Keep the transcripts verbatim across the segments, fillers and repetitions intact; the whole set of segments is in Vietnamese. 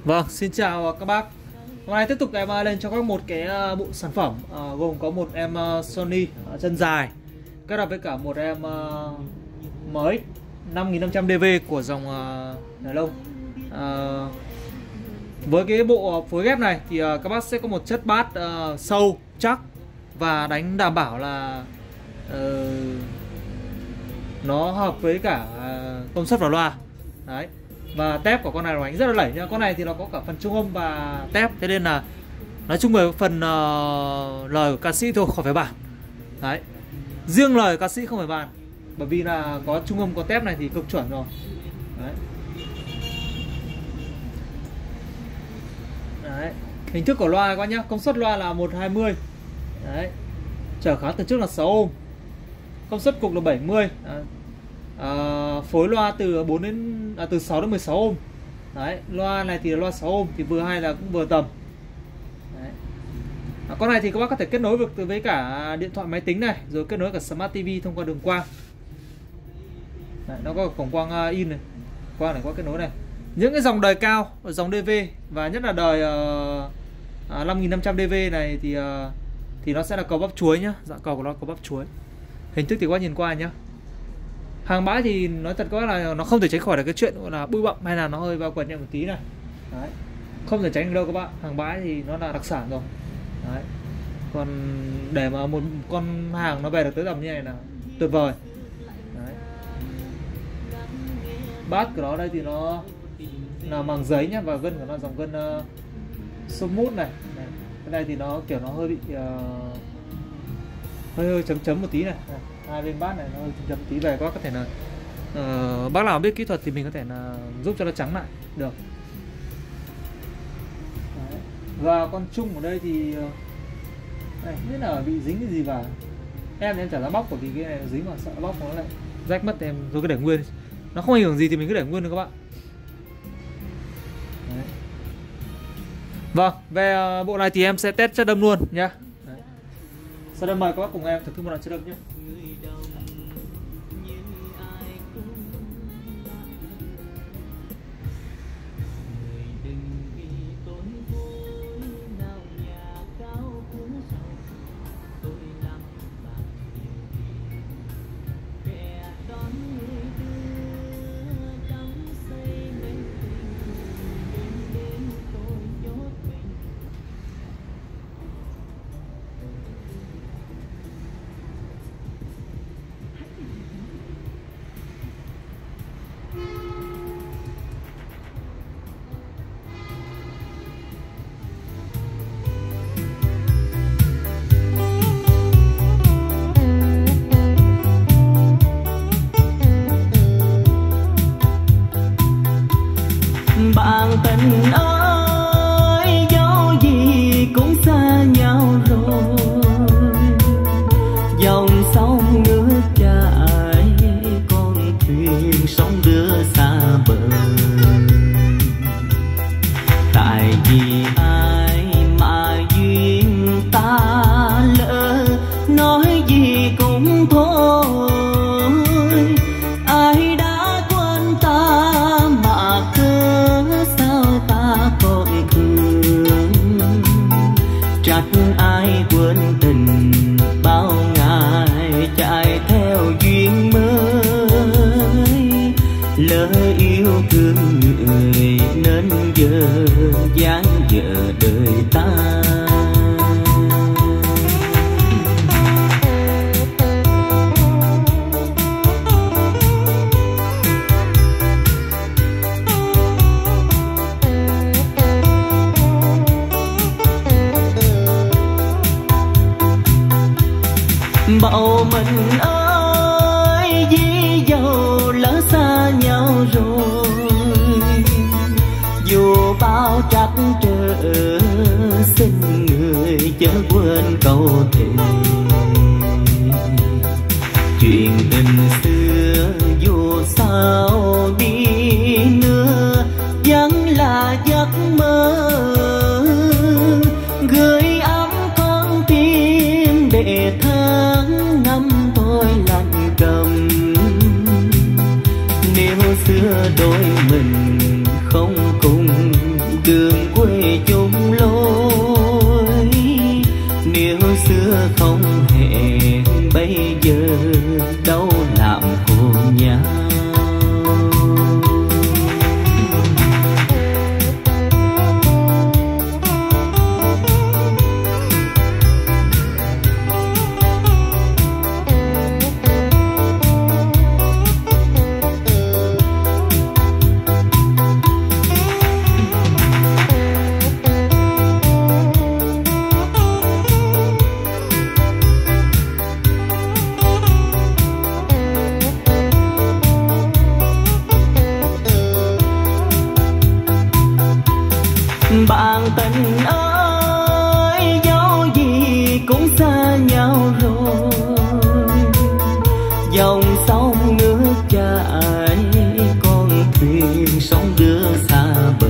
Vâng, xin chào các bác. Hôm nay tiếp tục em lên cho các một cái bộ sản phẩm uh, gồm có một em uh, Sony uh, chân dài kết hợp với cả một em uh, em ích năm nghìn năm trăm D V của dòng uh, đàn lông. Uh, với cái bộ phối ghép này thì uh, các bác sẽ có một chất bass uh, sâu, chắc và đánh đảm bảo là uh, nó hợp với cả uh, công suất vào loa. Đấy. Và tép của con này đánh rất là lẩy nha. Con này thì nó có cả phần trung âm và tép, thế nên là nói chung về phần uh, lời của ca sĩ thôi khỏi phải bàn. Đấy. Riêng lời ca sĩ không phải bàn, bởi vì là có trung âm có tép này thì cực chuẩn rồi. Đấy. Đấy. Hình thức của loa các bác nhá, công suất loa là một hai mươi. Đấy. Trở kháng từ trước là sáu ohm. Công suất cục là bảy mươi. Đấy. À, phối loa từ bốn đến à, từ sáu đến mười sáu ohm. Đấy, loa này thì là loa sáu ohm thì vừa hay là cũng vừa tầm. Đấy. À, con này thì các bác có thể kết nối được với cả điện thoại máy tính này, rồi kết nối cả Smart ti vi thông qua đường quang. Đấy, nó có cổng quang uh, in này, quang này có kết nối này. Những cái dòng đời cao, dòng D V và nhất là đời uh, à, năm nghìn năm trăm D V này thì uh, thì nó sẽ là cầu bắp chuối nhá, dạng cầu của nó cầu bắp chuối. Hình thức thì các bác nhìn qua nhá. Hàng bãi thì nói thật các bác là nó không thể tránh khỏi được cái chuyện là bụi bặm hay là nó hơi vào quần nhẹ một tí này. Đấy. Không thể tránh được đâu các bạn. Hàng bãi thì nó là đặc sản rồi. Đấy. Còn để mà một con hàng nó về được tới tầm như này là tuyệt vời. Đấy. Bát của nó đây thì nó là màng giấy nhá, và gân của nó dòng gân uh, số mút này. này. Cái này thì nó kiểu nó hơi bị uh, hơi hơi chấm chấm một tí này. này. Hai bên bát này nó hơi chấm tí về quá, có thể là uh, bác nào biết kỹ thuật thì mình có thể là giúp cho nó trắng lại được. Đấy. Và con chung ở đây thì uh, này, không biết là bị dính cái gì vào. Em thì em chả dám bóc, bởi vì cái này nó dính mà sợ bóc nó lại rách mất, em rồi cứ để nguyên. Nó không ảnh hưởng gì thì mình cứ để nguyên được các bạn. Đấy. Vâng, về uh, bộ này thì em sẽ test chất âm luôn nhá. Đấy. Sau đây mời các bác cùng em thử thức một lần chất âm nhé. Bạn tình ơi, dẫu gì cũng xa nhau rồi, dòng sông nước chảy, con thuyền sóng đưa xa bờ. Tại vì ai mà duyên ta lỡ, nói gì cũng thôi. Ai đã quên ta mà còn thương, trách ai quên tình bao ngày chạy theo duyên mới. Lỡ yêu thương người nên giờ dáng dở đời ta. Bầu mình ơi, vì dẫu lỡ xa nhau rồi, dù bao trắc trở xin người chớ quên câu thề. Chuyện tình xưa dù sao đi nữa vẫn là giấc mơ, gửi ấm con tim để tháng năm tôi lạnh cầm. Nếu xưa đôi mình không cùng được Bạn tình ơi, dẫu gì cũng xa nhau rồi. Dòng sông nước chảy, con thuyền sóng đưa xa bờ.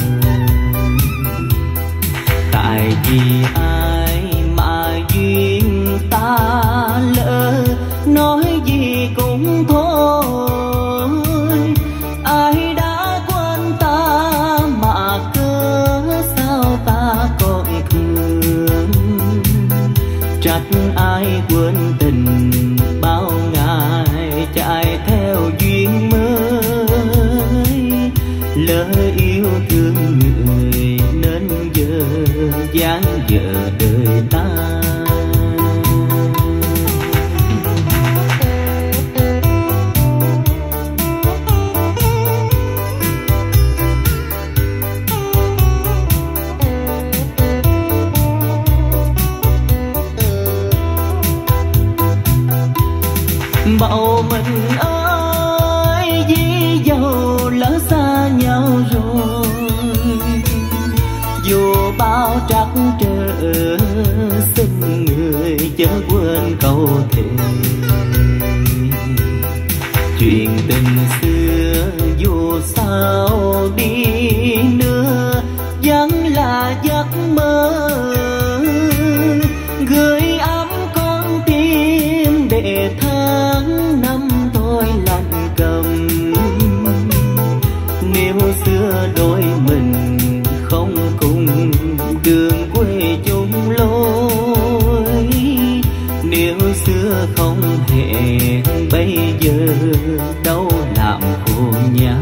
Tại vì ai mà duyên ta lỡ, nói gì cũng thôi. Ai đã quên ta mà cớ sao ta còn thương. Trách ai quên tình bao ngày chạy theo duyên mới. Lỡ yêu thương người nên giờ dáng dở đời ta. Bầu mình ơi, dĩ dầu lỡ xa nhau rồi. Dù bao trắc trở, xin người chớ quên câu thề. Chuyện tình xưa dù sao đi nữa vẫn là giấc mơ. Gửi ấm con tim để tháng năm tôi lạnh cầm. Nếu xưa đôi mình không cùng đường quê chung lối. Nếu xưa không hẹn bây giờ đâu làm khổ nhau.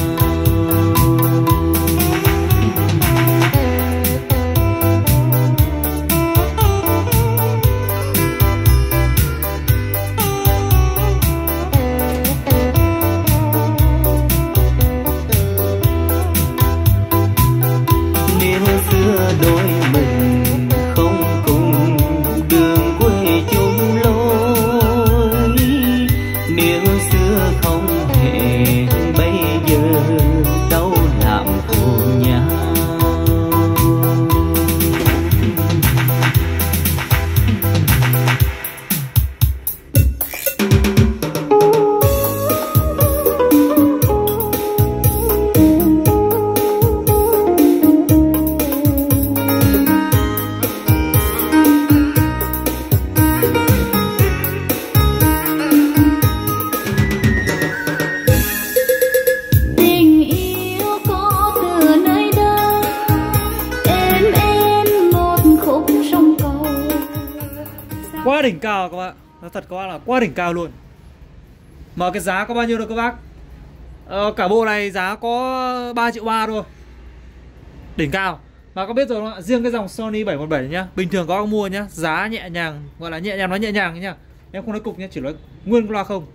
Đôi mình không cùng đường quê chung lối. Nếu xưa không hẹn bây giờ đâu làm khổ nhau. Quá đỉnh cao các bạn, nó thật các bạn là quá đỉnh cao luôn. Mà cái giá có bao nhiêu đâu các bác? Ờ, cả bộ này giá có ba triệu ba thôi. Đỉnh cao. Mà các biết rồi không ạ? Riêng cái dòng Sony bảy một bảy nhá, bình thường có các mua nhá, giá nhẹ nhàng, gọi là nhẹ nhàng, nói nhẹ nhàng nhá. Em không nói cục nhá, chỉ nói nguyên loa không.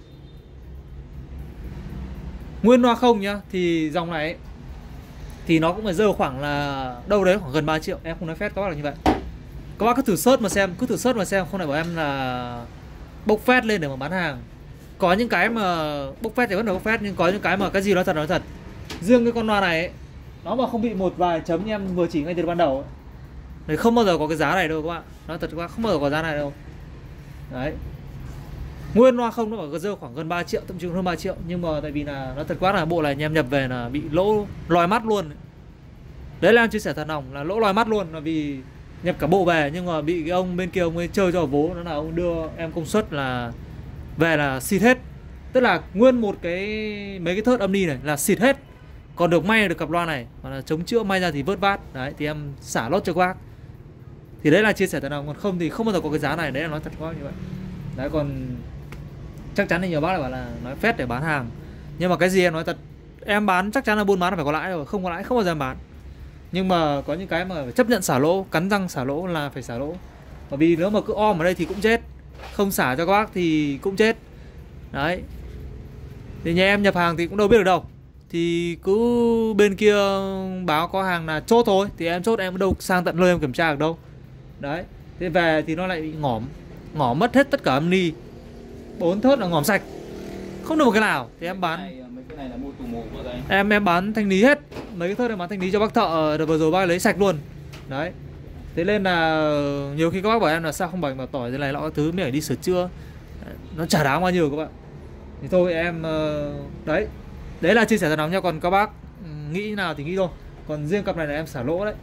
Nguyên loa không nhá, thì dòng này ấy, thì nó cũng phải rơi khoảng là đâu đấy khoảng gần ba triệu. Em không nói phép các bác là như vậy. Các bác cứ thử search mà xem, cứ thử search mà xem, không phải bảo em là bốc phét lên để mà bán hàng. Có những cái mà bốc phét thì vẫn là bốc phét, nhưng có những cái mà cái gì nó thật nói thật. Riêng cái con loa này ấy, nó mà không bị một vài chấm như em vừa chỉ ngay từ ban đầu ấy, thì không bao giờ có cái giá này đâu các bạn. Nói thật các bác, không bao giờ có giá này đâu. Đấy. Nguyên loa không nó phải rơi khoảng gần ba triệu, thậm chí hơn ba triệu. Nhưng mà tại vì là nó thật quá là bộ này em nhập về là bị lỗ lòi mắt luôn. Đấy là em chia sẻ thật lòng là lỗ lòi mắt luôn, là vì nhập cả bộ về nhưng mà bị cái ông bên kia ông ấy chơi cho vố, nó là ông đưa em công suất là về là xịt hết. Tức là nguyên một cái mấy cái thớt âm ni này là xịt hết. Còn được may được cặp loa này mà là chống chữa may ra thì vớt vát. Đấy thì em xả lốt cho các bác. Thì đấy là chia sẻ thật lòng, còn không thì không bao giờ có cái giá này, đấy là nói thật quá như vậy. Đấy còn chắc chắn thì nhiều bác lại bảo là nói phét để bán hàng. Nhưng mà cái gì em nói thật, em bán chắc chắn là buôn bán là phải có lãi rồi, không có lãi không bao giờ em bán. Nhưng mà có những cái mà phải chấp nhận xả lỗ, cắn răng xả lỗ là phải xả lỗ. Bởi vì nếu mà cứ om ở đây thì cũng chết, không xả cho các bác thì cũng chết. Đấy. Thì nhà em nhập hàng thì cũng đâu biết được đâu. Thì cứ bên kia báo có hàng là chốt thôi, thì em chốt em đâu sang tận nơi em kiểm tra được đâu. Đấy. Thế về thì nó lại bị ngỏm, ngỏm mất hết tất cả âm ni. Bốn thớt là ngỏm sạch, không được một cái nào. Thì em bán. này là mua tù mù của đây. Em em bán thanh lý hết. Mấy cái thớt em bán thanh lý cho bác thợ, đợt vừa rồi bác lấy sạch luôn. Đấy. Thế nên là nhiều khi các bác bảo em là sao không bày mà tỏi thế này lọ các thứ mới phải đi sửa chữa. Nó chả đáng bao nhiêu các bạn. Thì thôi em đấy. Đấy là chia sẻ thật lòng nha, còn các bác nghĩ nào thì nghĩ thôi. Còn riêng cặp này là em xả lỗ đấy.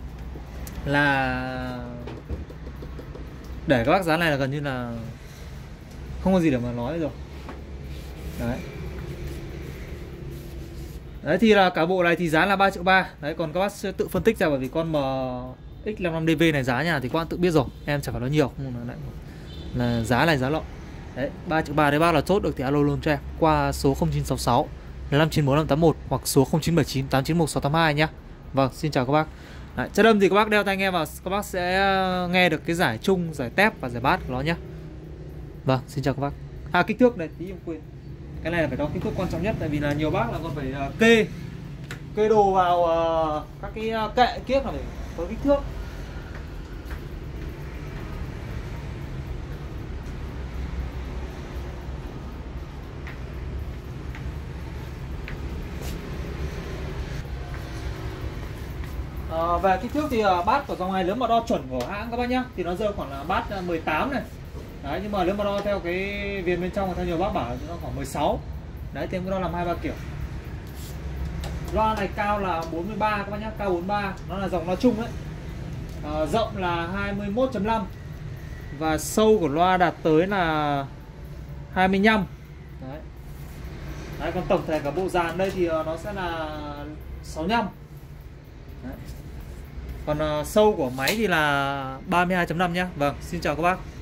Là để các bác giá này là gần như là không có gì để mà nói rồi. Đấy. Đấy thì là cả bộ này thì giá là ba triệu ba. Đấy, còn các bác sẽ tự phân tích ra, bởi vì con M X năm mươi lăm D V này giá nhà thì các bạn tự biết rồi. Em chẳng phải nói nhiều, không là, là giá này giá lọ. Đấy, ba triệu ba đấy bác là chốt được thì alo luôn cho em qua số không chín sáu sáu năm chín bốn năm tám một hoặc số không chín bảy chín tám chín một sáu tám hai nhá. Vâng, xin chào các bác. Đấy, chất âm thì các bác đeo tai nghe vào, các bác sẽ nghe được cái giải chung, giải tép và giải bát của nó nhá. Vâng, xin chào các bác. À, kích thước này, tí em quên. Cái này là phải đo kích thước quan trọng nhất, tại vì là nhiều bác là còn phải uh, kê kê đồ vào uh, các cái uh, kệ kiếp là phải có kích thước. À, về kích thước thì uh, bát của dòng này nếu mà đo chuẩn của hãng các bác nhá thì nó rơi khoảng là bát uh, mười tám này. Đấy, nhưng mà nếu mà đo theo cái viền bên trong theo nhiều bác bảo thì nó khoảng mười sáu. Đấy, thì em có đo làm hai ba kiểu. Loa này cao là bốn mươi ba các bác nhá, cao bốn mươi ba, nó là dòng loa chung đấy. À, rộng là hai mươi mốt chấm năm và sâu của loa đạt tới là hai mươi lăm. Đấy. Đấy, còn tổng thể cả bộ dàn đây thì nó sẽ là sáu mươi lăm. Đấy. Còn uh, sâu của máy thì là ba mươi hai chấm năm nhá. Vâng, xin chào các bác.